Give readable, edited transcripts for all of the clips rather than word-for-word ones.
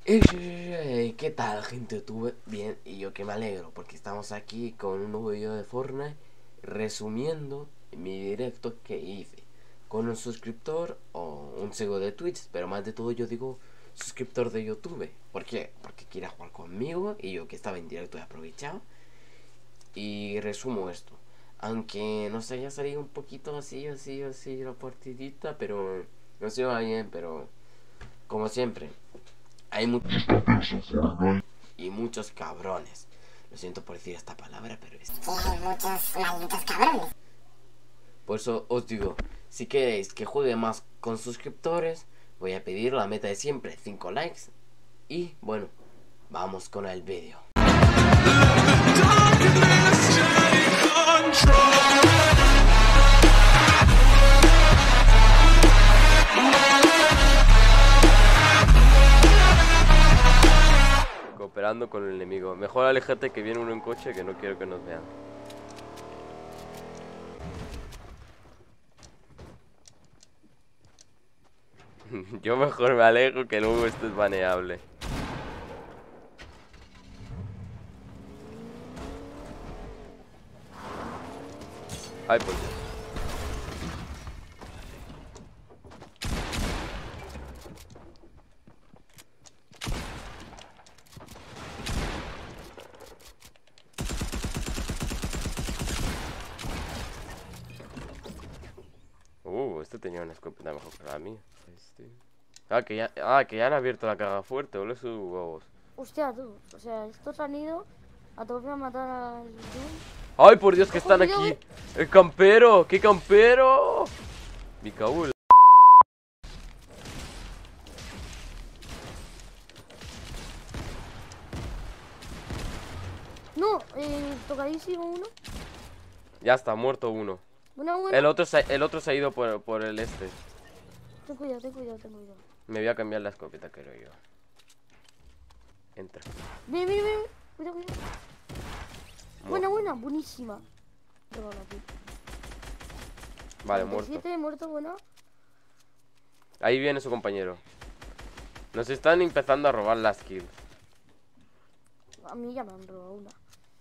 ¿Qué tal, gente de YouTube? Bien, y yo que me alegro porque estamos aquí con un nuevo video de Fortnite resumiendo mi directo que hice con un suscriptor o un seguidor de Twitch, pero más de todo yo digo suscriptor de YouTube. ¿Por qué? Porque quiere jugar conmigo y yo que estaba en directo he aprovechado y resumo esto. Aunque no sé, ya salí un poquito así la partidita, pero no se va bien, pero como siempre. Hay muchos y muchos cabrones. Lo siento por decir esta palabra, pero es... Hay muchos malditos cabrones. Por eso os digo, si queréis que juegue más con suscriptores, voy a pedir la meta de siempre, 5 likes. Y bueno, vamos con el vídeo. Cooperando con el enemigo. Mejor aléjate que viene uno en coche que no quiero que nos vean. Yo mejor me alejo que luego esto es baneable. Ay, por Dios. Este tenía una escopeta mejor que la mía. Que ya han abierto la caja fuerte, ole sus huevos. Hostia, tú, o sea, estos han ido a tope a matar al... ¡Ay, por Dios, que están aquí! ¡El campero! ¡Qué campero! Mi caúl. No, tocadísimo uno. Ya está, muerto uno. Buena. El otro se ha ido por el este. Ten cuidado, ten cuidado. Me voy a cambiar la escopeta, creo yo. Entra. Ven. Cuidado. Buena, buenísima. Vale, muerto. 7, muerto, bueno. Ahí viene su compañero. Nos están empezando a robar las kills. A mí ya me han robado una.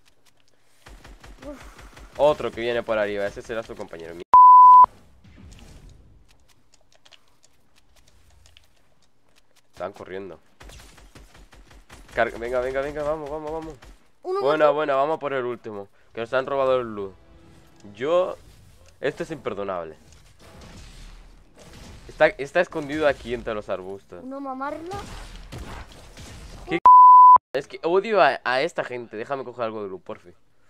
Otro que viene por arriba, ese será su compañero. Están corriendo. Venga, vamos. Buena, vamos por el último. Que nos han robado el loot. Esto es imperdonable. Está escondido aquí entre los arbustos. Uno mamarla. Es que odio a esta gente. Déjame coger algo de loot, porfi.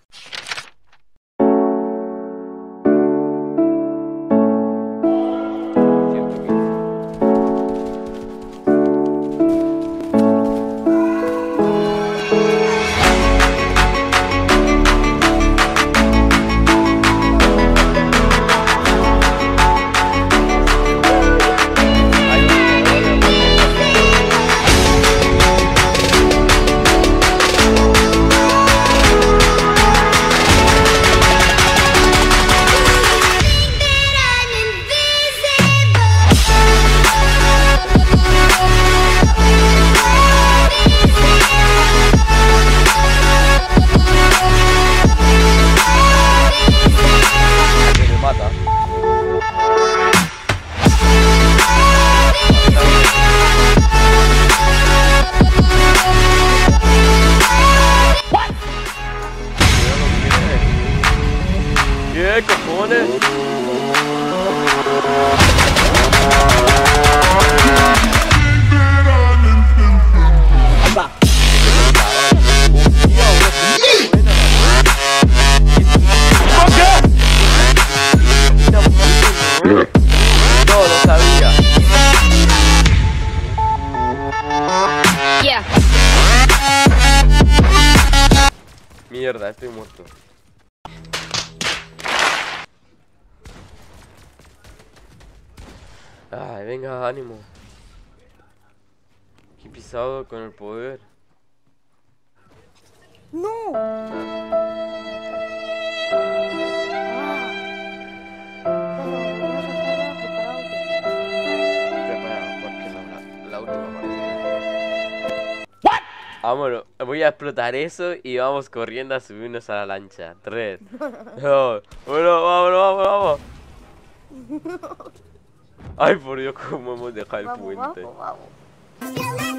¿Qué cojones? No lo sabía. Mierda, estoy muerto. Ay, venga, ánimo. Qué pisado con el poder. ¡No! Preparado, porque la última partida. Vámonos, voy a explotar eso y vamos corriendo a subirnos a la lancha. 3, 2, 1, vámonos, vámonos. Ay, por Dios, cómo hemos dejado el Vamos, puente. vamos, vamos.